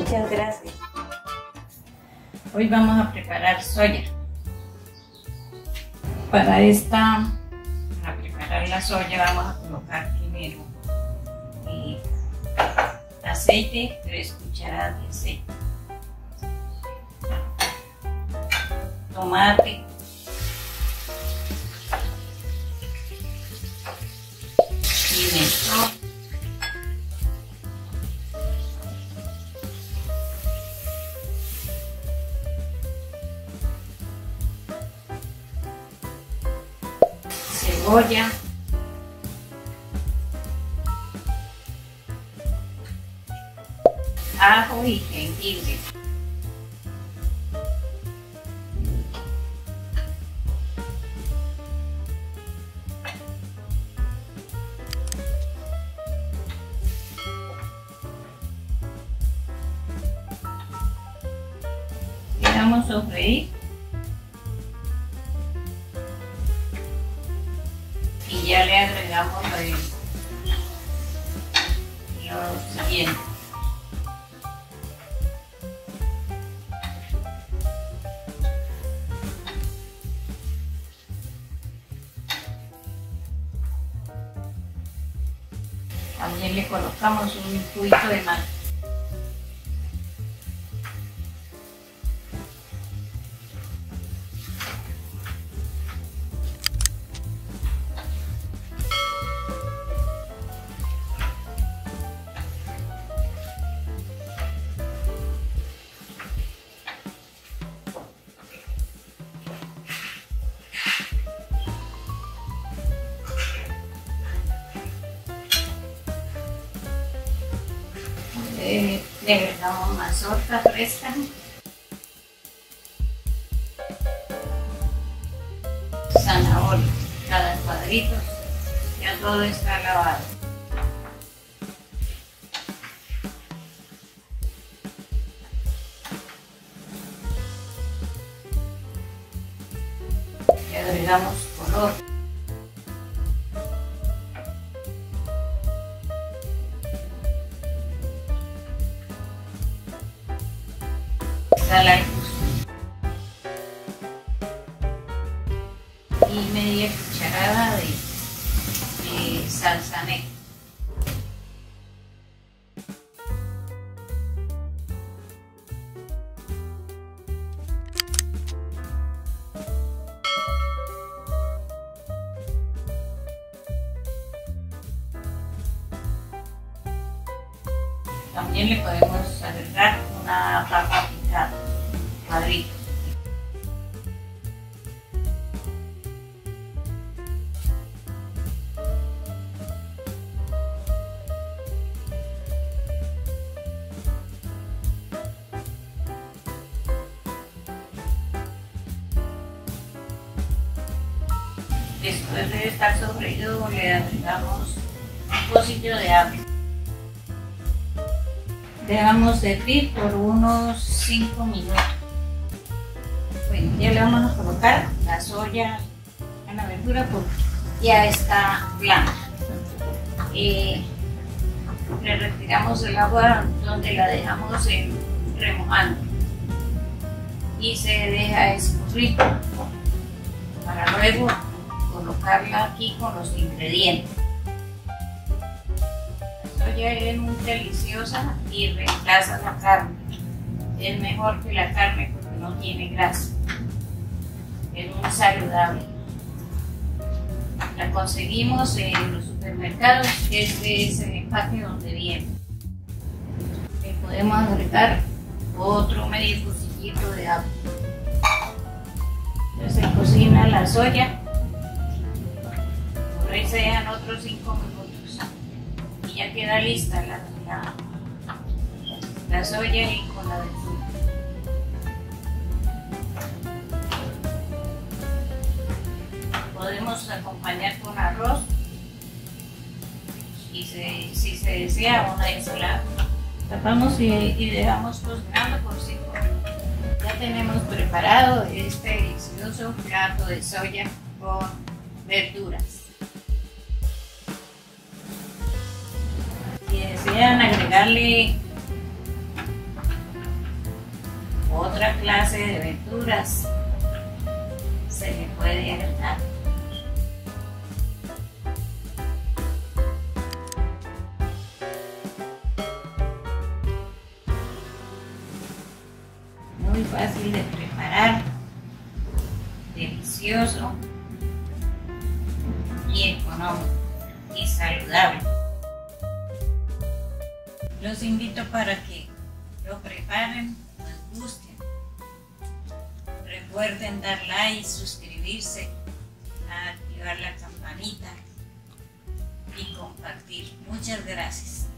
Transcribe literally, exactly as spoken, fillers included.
Muchas gracias. Hoy vamos a preparar soya. Para esta, para preparar la soya vamos a colocar primero eh, aceite, tres cucharadas de aceite, tomate, pimentón, cebolla, ajo y jengibre. Dejamos sofreír y ya le agregamos lo siguiente: también le colocamos un cubito de mantequilla. Eh, le agregamos mazorca fresca, zanahoria, cada cuadrito, ya todo está lavado. Le agregamos color. Sal al gusto y media cucharada de, de salsa negra. También le podemos agregar una papa picada, cuadritos. Después de estar sofreído le agregamos un pocillo de agua. Dejamos hervir por unos cinco minutos. Bueno, ya le vamos a colocar la soya en la verdura porque ya está blanca. Eh, le retiramos el agua donde la dejamos en, remojando y se deja escurrir para luego colocarla aquí con los ingredientes. La soya es muy deliciosa y reemplaza la carne. Es mejor que la carne porque no tiene grasa. Es muy saludable. La conseguimos en los supermercados. Este es el empaque donde viene. Le podemos agregar otro medio cuchillito de agua. Entonces se cocina la soya. Por ahí se dejan otros cinco minutos. Y ya queda lista la, la, la soya y con la verdura. Podemos acompañar con arroz y se, si se desea una ensalada. Tapamos y, y dejamos cocinando por cinco minutos. Ya tenemos preparado este delicioso plato de soya con verduras. Si desean agregarle otra clase de verduras se le puede agregar. Muy fácil de preparar, delicioso y económico y saludable. Los invito para que lo preparen, nos gusten. Recuerden dar like, suscribirse, activar la campanita y compartir. Muchas gracias.